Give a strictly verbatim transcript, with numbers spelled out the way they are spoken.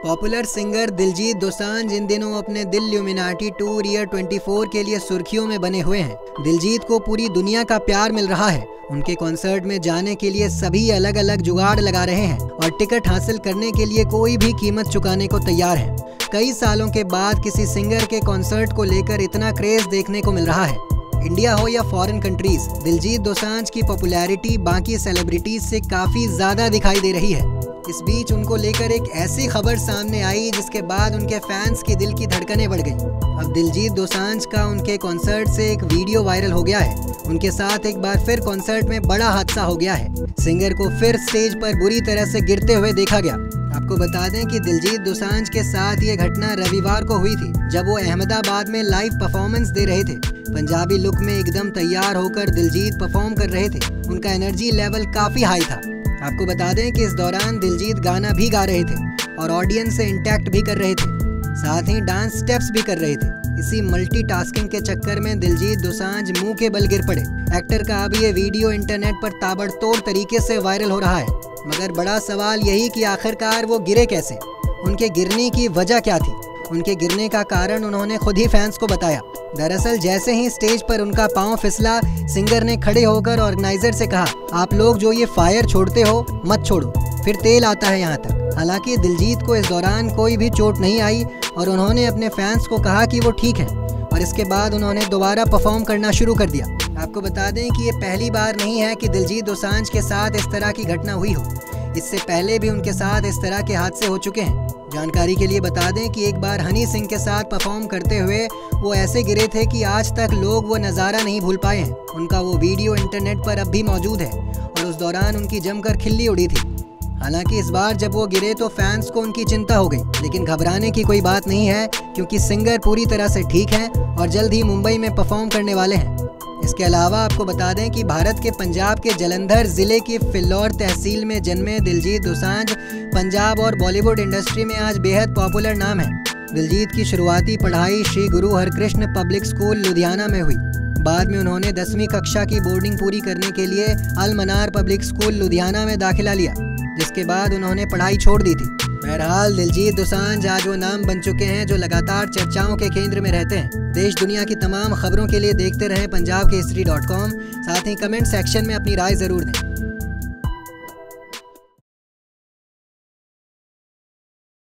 Popular singer Diljit Dosanjh इन दिनों अपने दिल ल्यूमिनाटी टूर ईयर चौबीस के लिए सुर्खियों में बने हुए हैं। दिलजीत को पूरी दुनिया का प्यार मिल रहा है। उनके कॉन्सर्ट में जाने के लिए सभी अलग अलग जुगाड़ लगा रहे हैं और टिकट हासिल करने के लिए कोई भी कीमत चुकाने को तैयार है। कई सालों के बाद किसी सिंगर के कॉन्सर्ट को लेकर इतना क्रेज देखने को मिल रहा है। इंडिया हो या फॉरेन कंट्रीज, दिलजीत दोसांझ की पॉपुलैरिटी बाकी सेलिब्रिटीज से काफ़ी ज़्यादा दिखाई दे रही है। इस बीच उनको लेकर एक ऐसी खबर सामने आई जिसके बाद उनके फैंस की दिल की धड़कनें बढ़ गईं। अब दिलजीत दोसांझ का उनके कॉन्सर्ट से एक वीडियो वायरल हो गया है। उनके साथ एक बार फिर कॉन्सर्ट में बड़ा हादसा हो गया है। सिंगर को फिर स्टेज पर बुरी तरह से गिरते हुए देखा गया। आपको बता दें कि दिलजीत दोसांझ के साथ ये घटना रविवार को हुई थी, जब वो अहमदाबाद में लाइव परफॉर्मेंस दे रहे थे। पंजाबी लुक में एकदम तैयार होकर दिलजीत परफॉर्म कर रहे थे। उनका एनर्जी लेवल काफ़ी हाई था। आपको बता दें कि इस दौरान दिलजीत गाना भी गा रहे थे और ऑडियंस से इंटैक्ट भी कर रहे थे, साथ ही डांस स्टेप्स भी कर रहे थे। इसी मल्टीटास्किंग के चक्कर में दिलजीत दोसांझ मुंह के बल गिर पड़े। एक्टर का अब ये वीडियो इंटरनेट पर ताबड़तोड़ तरीके से वायरल हो रहा है, मगर बड़ा सवाल यही कि आखिरकार वो गिरे कैसे, उनके गिरने की वजह क्या थी। उनके गिरने का कारण उन्होंने खुद ही फैंस को बताया। दरअसल जैसे ही स्टेज पर उनका पांव फिसला, सिंगर ने खड़े होकर ऑर्गेनाइजर से कहा, आप लोग जो ये फायर छोड़ते हो मत छोड़ो, फिर तेल आता है यहाँ तक। हालांकि दिलजीत को इस दौरान कोई भी चोट नहीं आई और उन्होंने अपने फैंस को कहा कि वो ठीक है और इसके बाद उन्होंने दोबारा परफॉर्म करना शुरू कर दिया। आपको बता दें कि ये पहली बार नहीं है कि दिलजीत दोसांझ के साथ इस तरह की घटना हुई हो। इससे पहले भी उनके साथ इस तरह के हादसे हो चुके हैं। जानकारी के लिए बता दें कि एक बार हनी सिंह के साथ परफॉर्म करते हुए वो ऐसे गिरे थे कि आज तक लोग वो नज़ारा नहीं भूल पाए हैं। उनका वो वीडियो इंटरनेट पर अब भी मौजूद है और उस दौरान उनकी जमकर खिल्ली उड़ी थी। हालांकि इस बार जब वो गिरे तो फैंस को उनकी चिंता हो गई, लेकिन घबराने की कोई बात नहीं है क्योंकि सिंगर पूरी तरह से ठीक हैं और जल्द ही मुंबई में परफॉर्म करने वाले हैं। इसके अलावा आपको बता दें कि भारत के पंजाब के जलंधर ज़िले की फिल्लौर तहसील में जन्मे दिलजीत दोसांझ पंजाब और बॉलीवुड इंडस्ट्री में आज बेहद पॉपुलर नाम है। दिलजीत की शुरुआती पढ़ाई श्री गुरु हरकृष्ण पब्लिक स्कूल लुधियाना में हुई। बाद में उन्होंने दसवीं कक्षा की बोर्डिंग पूरी करने के लिए अल मनार पब्लिक स्कूल लुधियाना में दाखिला लिया, जिसके बाद उन्होंने पढ़ाई छोड़ दी थी। बहरहाल दिलजीत दोसांझ आज वो नाम बन चुके हैं जो लगातार चर्चाओं के केंद्र में रहते हैं। देश दुनिया की तमाम खबरों के लिए देखते रहें पंजाब केसरी डॉट कॉम। साथ ही कमेंट सेक्शन में अपनी राय ज़रूर दें।